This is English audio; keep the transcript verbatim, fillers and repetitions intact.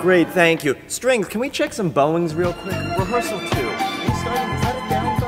great, thank you. Strings, can we check some bowings real quick? Rehearsal two. Are you starting to cut it down?